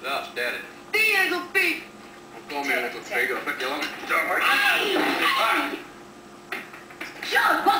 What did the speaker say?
Taas teet. Tiedä, Soppi! Kom igen, så träggar jag. Kör!